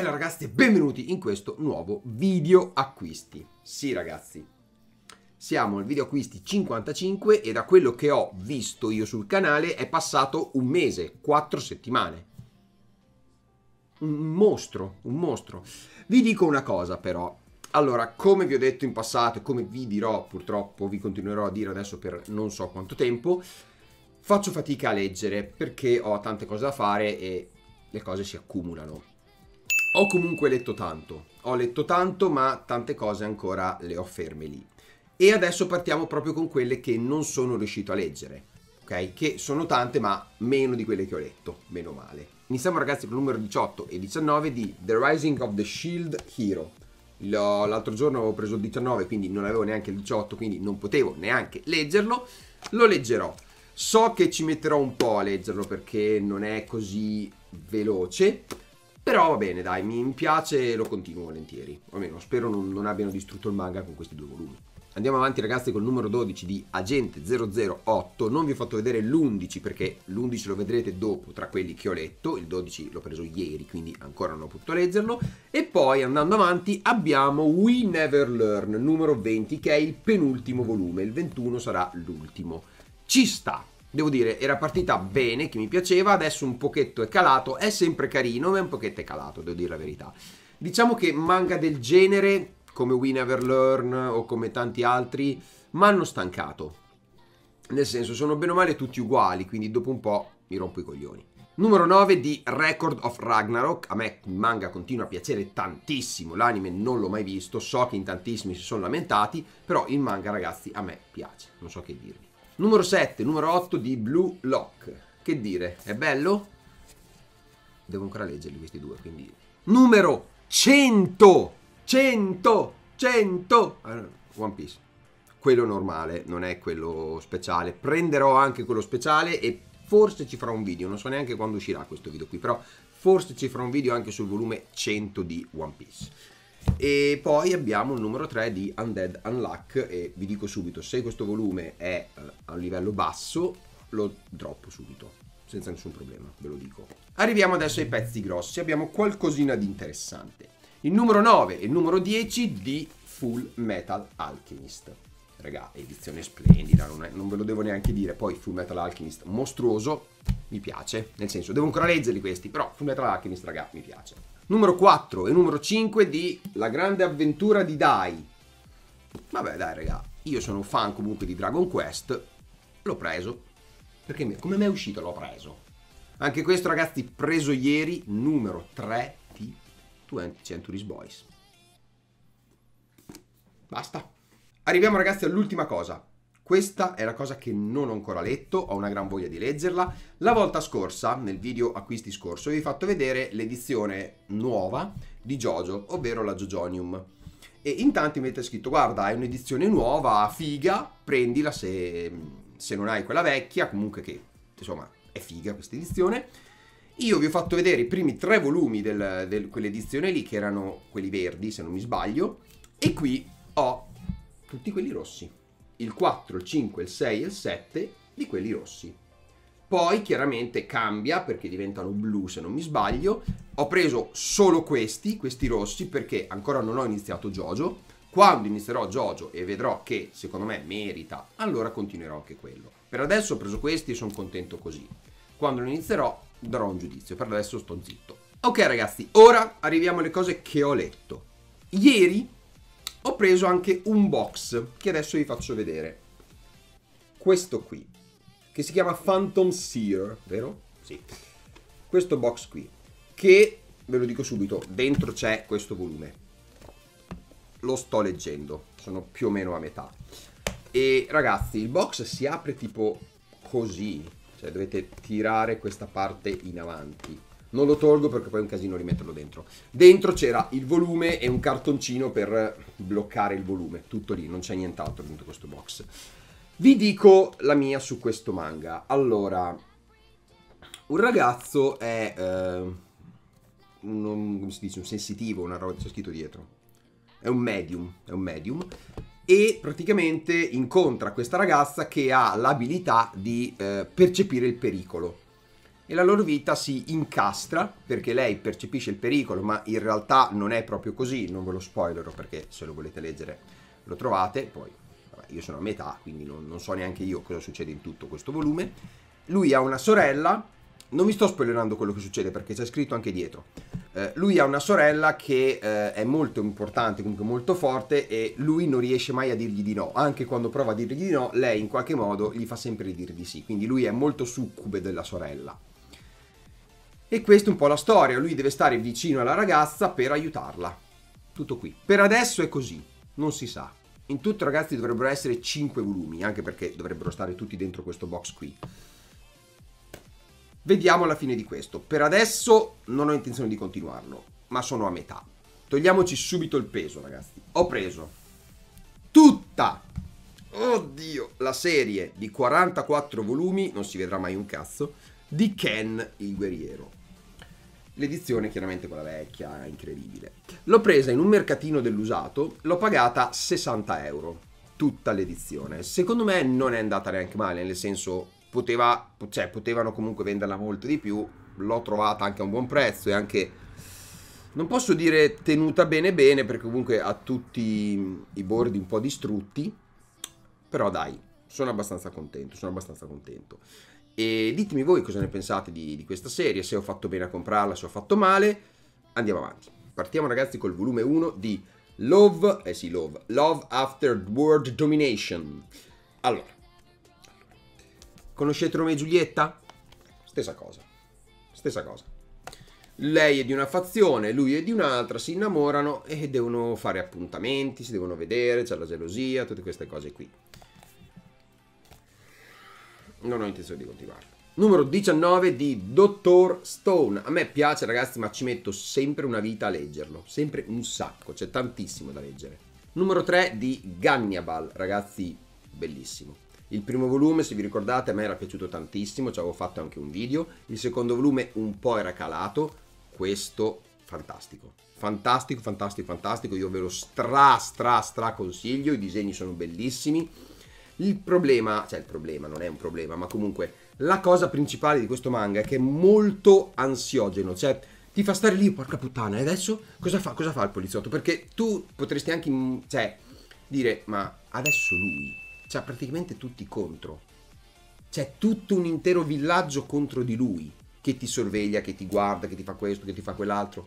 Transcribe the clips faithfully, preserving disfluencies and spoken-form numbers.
Buonasera ragazzi e benvenuti in questo nuovo video acquisti. Sì ragazzi, siamo al video acquisti cinquantacinque e da quello che ho visto io sul canale è passato un mese, quattro settimane. Un mostro, un mostro. Vi dico una cosa però. Allora, come vi ho detto in passato e come vi dirò, purtroppo vi continuerò a dire adesso per non so quanto tempo, faccio fatica a leggere perché ho tante cose da fare e le cose si accumulano. Ho comunque letto tanto, ho letto tanto ma tante cose ancora le ho ferme lì. E adesso partiamo proprio con quelle che non sono riuscito a leggere, ok? Che sono tante ma meno di quelle che ho letto, meno male. Iniziamo ragazzi con il numero diciotto e diciannove di The Rising of the Shield Hero. L'altro giorno avevo preso il diciannove, quindi non avevo neanche il diciotto, quindi non potevo neanche leggerlo. Lo leggerò. So che ci metterò un po' a leggerlo perché non è così veloce. Però va bene, dai, mi piace e lo continuo volentieri. O almeno spero non, non abbiano distrutto il manga con questi due volumi. Andiamo avanti ragazzi col numero dodici di Agente zero zero otto. Non vi ho fatto vedere l'undici perché l'undici lo vedrete dopo tra quelli che ho letto. Il dodici l'ho preso ieri, quindi ancora non ho potuto leggerlo. E poi andando avanti abbiamo We Never Learn numero venti, che è il penultimo volume. Il ventuno sarà l'ultimo. Ci sta. Devo dire, era partita bene, che mi piaceva, adesso un pochetto è calato, è sempre carino, ma un pochetto è calato, devo dire la verità. Diciamo che manga del genere, come We Never Learn o come tanti altri, mi hanno stancato. Nel senso, sono bene o male tutti uguali, quindi dopo un po' mi rompo i coglioni. Numero nove di Record of Ragnarok. A me il manga continua a piacere tantissimo, l'anime non l'ho mai visto, so che in tantissimi si sono lamentati, però il manga ragazzi a me piace, non so che dirvi. Numero sette, numero otto di Blue Lock. Che dire, è bello? Devo ancora leggerli questi due, quindi... Numero cento! cento! cento! One Piece. Quello normale, non è quello speciale. Prenderò anche quello speciale e forse ci farò un video. Non so neanche quando uscirà questo video qui, però forse ci farò un video anche sul volume cento di One Piece. E poi abbiamo il numero tre di Undead Unluck e vi dico subito, se questo volume è uh, a un livello basso lo droppo subito, senza nessun problema, ve lo dico. Arriviamo adesso ai pezzi grossi, abbiamo qualcosina di interessante. Il numero nove e il numero dieci di Full Metal Alchemist. Raga, edizione splendida, non, è, non ve lo devo neanche dire. Poi Full Metal Alchemist mostruoso, mi piace, nel senso, devo ancora leggerli questi, però Full Metal Alchemist, raga, mi piace. Numero quattro e numero cinque di La grande avventura di Dai. Vabbè dai raga, io sono un fan comunque di Dragon Quest. L'ho preso perché me, come mi è uscito l'ho preso. Anche questo ragazzi preso ieri, numero tre di venti Century Boys. Basta. Arriviamo ragazzi all'ultima cosa. Questa è la cosa che non ho ancora letto, ho una gran voglia di leggerla. La volta scorsa, nel video acquisti scorso, vi ho fatto vedere l'edizione nuova di JoJo, ovvero la JoJonium. E in tanti mi avete scritto, guarda, è un'edizione nuova, figa, prendila se, se non hai quella vecchia, comunque che, insomma, è figa questa edizione. Io vi ho fatto vedere i primi tre volumi di del, quell'edizione lì, che erano quelli verdi, se non mi sbaglio, e qui ho tutti quelli rossi. Il quattro, il cinque, il sei e il sette di quelli rossi. Poi chiaramente cambia perché diventano blu se non mi sbaglio. Ho preso solo questi, questi rossi, perché ancora non ho iniziato JoJo. Quando inizierò JoJo e vedrò che secondo me merita, allora continuerò anche quello. Per adesso ho preso questi e sono contento così. Quando lo inizierò darò un giudizio, per adesso sto zitto. Ok ragazzi, ora arriviamo alle cose che ho letto. Ieri ho preso anche un box che adesso vi faccio vedere. Questo qui, che si chiama Phantom Seer, vero? Sì. Questo box qui, che, ve lo dico subito, dentro c'è questo volume. Lo sto leggendo, sono più o meno a metà. E ragazzi, il box si apre tipo così, cioè dovete tirare questa parte in avanti. Non lo tolgo perché poi è un casino rimetterlo dentro. Dentro c'era il volume e un cartoncino per bloccare il volume. Tutto lì, non c'è nient'altro dentro questo box. Vi dico la mia su questo manga. Allora, un ragazzo è... Eh, un, come si dice? Un sensitivo, una roba che c'è scritto dietro. È un medium, è un medium. E praticamente incontra questa ragazza che ha l'abilità di eh, percepire il pericolo. e la loro vita si incastra perché lei percepisce il pericolo, ma in realtà non è proprio così. Non ve lo spoilerò perché se lo volete leggere lo trovate. Poi vabbè, io sono a metà, quindi non, non so neanche io cosa succede in tutto questo volume. Lui ha una sorella, non vi sto spoilerando quello che succede perché c'è scritto anche dietro. Eh, lui ha una sorella che eh, è molto importante, comunque molto forte, e lui non riesce mai a dirgli di no. Anche quando prova a dirgli di no, lei in qualche modo gli fa sempre dire di sì. Quindi lui è molto succube della sorella. E questa è un po' la storia. Lui deve stare vicino alla ragazza per aiutarla. Tutto qui. Per adesso è così, non si sa. In tutto, ragazzi, dovrebbero essere cinque volumi, anche perché dovrebbero stare tutti dentro questo box qui. Vediamo la fine di questo. Per adesso non ho intenzione di continuarlo, ma sono a metà. Togliamoci subito il peso, ragazzi. Ho preso tutta, oddio, la serie di quarantaquattro volumi, non si vedrà mai un cazzo, di Ken il guerriero. L'edizione chiaramente quella vecchia, incredibile. L'ho presa in un mercatino dell'usato, l'ho pagata sessanta euro, tutta l'edizione. Secondo me non è andata neanche male, nel senso poteva, cioè, potevano comunque venderla molto di più, l'ho trovata anche a un buon prezzo e anche, non posso dire tenuta bene bene perché comunque ha tutti i bordi un po' distrutti, però dai, sono abbastanza contento, sono abbastanza contento. E ditemi voi cosa ne pensate di, di questa serie, se ho fatto bene a comprarla, se ho fatto male. Andiamo avanti. Partiamo, ragazzi, col volume uno di Love, eh sì, Love, Love After World Domination. Allora, conoscete Romeo e Giulietta? Stessa cosa, stessa cosa. Lei è di una fazione, lui è di un'altra, si innamorano e devono fare appuntamenti, si devono vedere, c'è la gelosia, tutte queste cose qui. Non ho intenzione di continuarlo. Numero diciannove di Dottor Stone. A me piace, ragazzi, ma ci metto sempre una vita a leggerlo. Sempre un sacco, c'è tantissimo da leggere. Numero tre di Gannibal, ragazzi, bellissimo. Il primo volume, se vi ricordate, a me era piaciuto tantissimo, ci avevo fatto anche un video. Il secondo volume un po' era calato. Questo, fantastico. Fantastico, fantastico, fantastico. Io ve lo stra, stra, stra consiglio. I disegni sono bellissimi. Il problema, cioè il problema, non è un problema, ma comunque la cosa principale di questo manga è che è molto ansiogeno, cioè ti fa stare lì, porca puttana, e adesso cosa fa, cosa fa il poliziotto? Perché tu potresti anche, cioè, dire, ma adesso lui, c'ha praticamente tutti contro, c'è tutto un intero villaggio contro di lui, che ti sorveglia, che ti guarda, che ti fa questo, che ti fa quell'altro.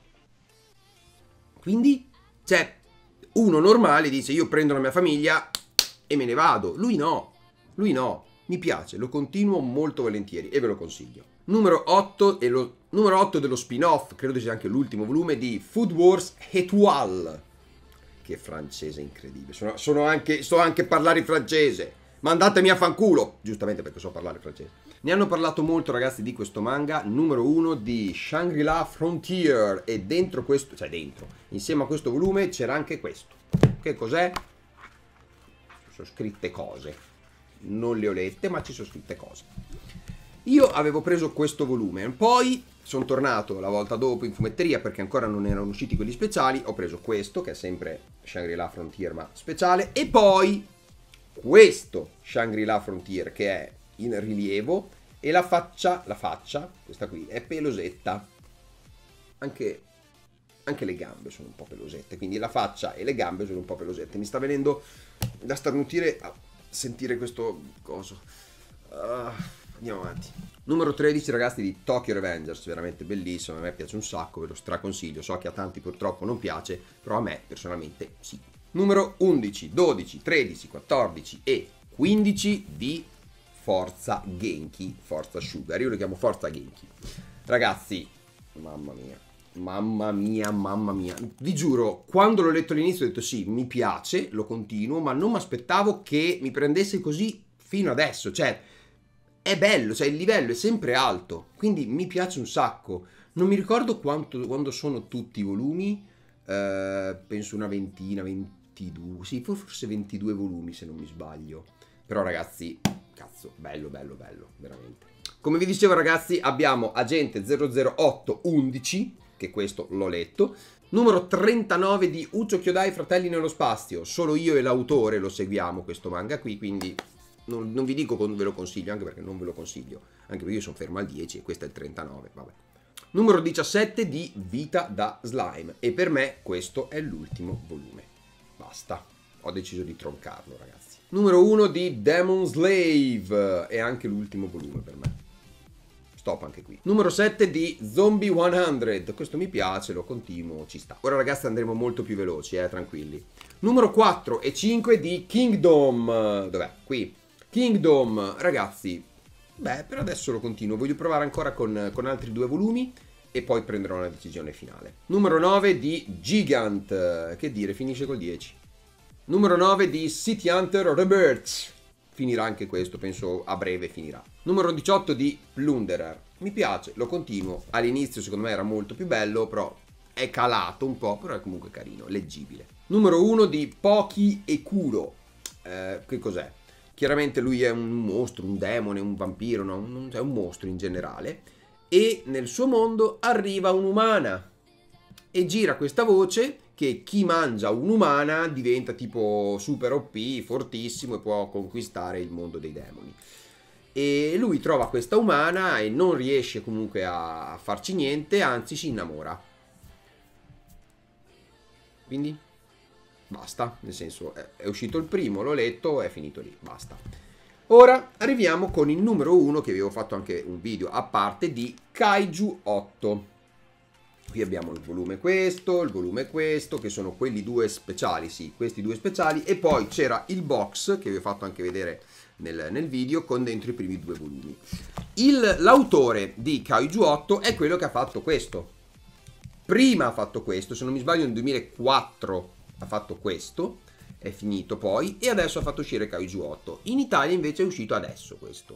Quindi, cioè, uno normale dice, io prendo la mia famiglia e me ne vado. Lui no, lui no, mi piace, lo continuo molto volentieri e ve lo consiglio. Numero otto, e lo, numero otto dello spin-off, credo sia anche l'ultimo volume, di Food Wars Étoile. Che francese incredibile, sono, sono anche, so anche parlare francese, mandatemi a fanculo, giustamente perché so parlare francese. Ne hanno parlato molto, ragazzi, di questo manga, numero uno di Shangri-La Frontier, e dentro questo, cioè dentro, insieme a questo volume c'era anche questo. Che cos'è? Sono scritte cose, non le ho lette, ma ci sono scritte cose. Io avevo preso questo volume, poi sono tornato la volta dopo in fumetteria perché ancora non erano usciti quelli speciali, ho preso questo che è sempre Shangri-La Frontier ma speciale, e poi questo Shangri-La Frontier che è in rilievo, e la faccia, la faccia, questa qui, è pelosetta, anche... Anche le gambe sono un po' pelosette, quindi la faccia e le gambe sono un po' pelosette. Mi sta venendo da starnutire a sentire questo coso. Uh, andiamo avanti. Numero tredici, ragazzi, di Tokyo Revengers, veramente bellissimo, a me piace un sacco, ve lo straconsiglio. So che a tanti purtroppo non piace, però a me personalmente sì. Numero undici, dodici, tredici, quattordici e quindici di Forza Genki, Forza Sugar. Io lo chiamo Forza Genki. Ragazzi, mamma mia. Mamma mia, mamma mia, vi giuro, quando l'ho letto all'inizio ho detto sì, mi piace, lo continuo, ma non mi aspettavo che mi prendesse così fino adesso, cioè è bello, cioè il livello è sempre alto, quindi mi piace un sacco. Non mi ricordo quanto, quando sono tutti i volumi, eh, penso una ventina, ventidue, sì, forse ventidue volumi se non mi sbaglio, però ragazzi, cazzo, bello, bello, bello, veramente. Come vi dicevo, ragazzi, abbiamo Agente zero zero otto undici, che questo l'ho letto, numero trentanove di Ucho Kyodai, Fratelli nello Spazio, solo io e l'autore lo seguiamo questo manga qui, quindi non, non vi dico che ve lo consiglio, anche perché non ve lo consiglio, anche perché io sono fermo al dieci e questo è il trentanove, vabbè. Numero diciassette di Vita da Slime, e per me questo è l'ultimo volume. Basta, ho deciso di troncarlo, ragazzi. Numero uno di Demon Slave, è anche l'ultimo volume per me. Stop anche qui. Numero sette di Zombie cento, questo mi piace, lo continuo, ci sta. Ora ragazzi andremo molto più veloci, eh, tranquilli. Numero quattro e cinque di Kingdom, dov'è? Qui. Kingdom, ragazzi, beh, per adesso lo continuo, voglio provare ancora con, con altri due volumi e poi prenderò una decisione finale. Numero nove di Gigant, che dire, finisce col dieci. Numero nove di City Hunter Rebirth, finirà anche questo, penso a breve finirà. Numero diciotto di Plunderer, mi piace, lo continuo, all'inizio secondo me era molto più bello, però è calato un po', però è comunque carino, leggibile. Numero uno di Poki e Kuro, eh, che cos'è? Chiaramente lui è un mostro, un demone, un vampiro, no? un, è un mostro in generale, e nel suo mondo arriva un'umana e gira questa voce che chi mangia un'umana diventa tipo super O P, fortissimo e può conquistare il mondo dei demoni. E lui trova questa umana e non riesce comunque a farci niente, anzi si innamora. Quindi basta, nel senso è uscito il primo, l'ho letto, è finito lì, basta. Ora arriviamo con il numero uno, che avevo fatto anche un video a parte, di Kaiju otto. Qui abbiamo il volume questo, il volume questo, che sono quelli due speciali, sì, questi due speciali, e poi c'era il box, che vi ho fatto anche vedere nel, nel video, con dentro i primi due volumi. L'autore di Kaiju otto è quello che ha fatto questo. Prima ha fatto questo, se non mi sbaglio nel duemilaquattro ha fatto questo, è finito poi, e adesso ha fatto uscire Kaiju otto. In Italia invece è uscito adesso questo.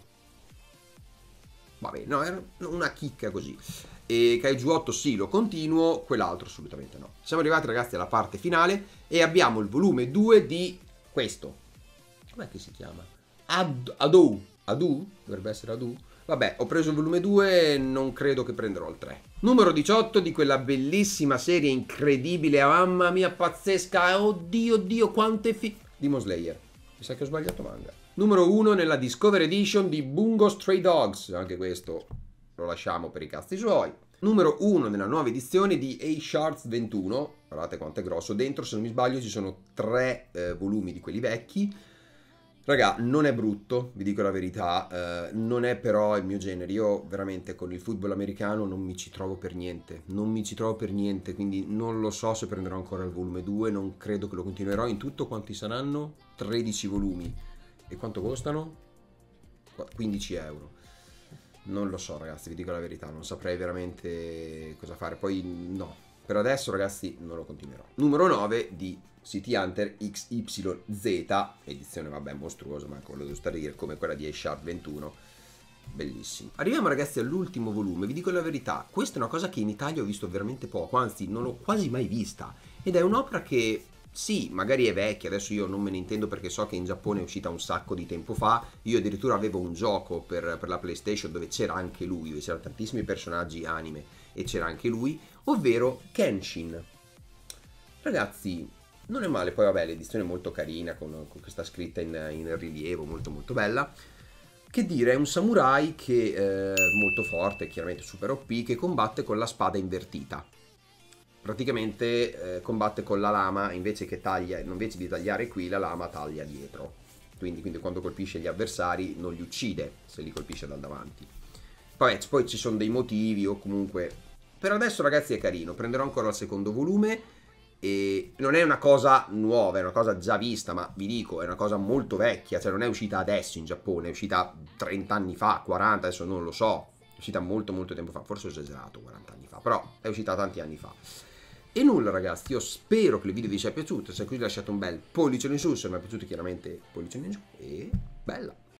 Vabbè, no, era una chicca così. E Kaiju otto sì, lo continuo, quell'altro assolutamente no. Siamo arrivati ragazzi alla parte finale e abbiamo il volume due di questo. Com'è che si chiama? Ad Adu. Adu? Dovrebbe essere Adu. Vabbè, ho preso il volume due, non credo che prenderò il tre. Numero diciotto di quella bellissima serie incredibile, mamma mia, pazzesca, oddio, oddio, quante fi... Demon Slayer. Mi sa che ho sbagliato manga. Numero uno nella Discover Edition di Bungo Stray Dogs, anche questo lo lasciamo per i cazzi suoi. Numero uno nella nuova edizione di A-Shards ventuno, guardate quanto è grosso, dentro se non mi sbaglio ci sono tre eh, volumi di quelli vecchi. Raga, non è brutto, vi dico la verità, eh, non è però il mio genere. Io veramente con il football americano non mi ci trovo per niente, non mi ci trovo per niente, quindi non lo so se prenderò ancora il volume due, non credo che lo continuerò. In tutto quanti saranno? tredici volumi. E quanto costano? quindici euro. Non lo so ragazzi, vi dico la verità, non saprei veramente cosa fare. Poi no, per adesso ragazzi non lo continuerò. Numero nove di City Hunter X Y Z, edizione vabbè mostruosa, ma quello devo stare a dire, come quella di A-Shards ventuno, bellissimo. Arriviamo ragazzi all'ultimo volume, vi dico la verità, questa è una cosa che in Italia ho visto veramente poco, anzi non l'ho quasi mai vista, ed è un'opera che sì, magari è vecchia, adesso io non me ne intendo perché so che in Giappone è uscita un sacco di tempo fa. Io addirittura avevo un gioco per, per la PlayStation dove c'era anche lui, dove c'erano tantissimi personaggi anime e c'era anche lui, ovvero Kenshin. Ragazzi, non è male, poi vabbè l'edizione è molto carina con, con questa scritta in, in rilievo, molto molto bella. Che dire, è un samurai che è molto forte, chiaramente super O P, che combatte con la spada invertita. Praticamente eh, combatte con la lama, invece che taglia, invece di tagliare qui, la lama taglia dietro. Quindi, quindi quando colpisce gli avversari non li uccide se li colpisce dal davanti. Poi, poi ci sono dei motivi o comunque... Per adesso ragazzi è carino, prenderò ancora il secondo volume e non è una cosa nuova, è una cosa già vista, ma vi dico, è una cosa molto vecchia, cioè non è uscita adesso in Giappone, è uscita trenta anni fa, quaranta, adesso non lo so, è uscita molto molto tempo fa, forse ho esagerato, quaranta anni fa, però è uscita tanti anni fa. E nulla ragazzi, io spero che il video vi sia piaciuto, se così lasciate un bel pollice in su, se mi è piaciuto chiaramente pollice in giù, e bella!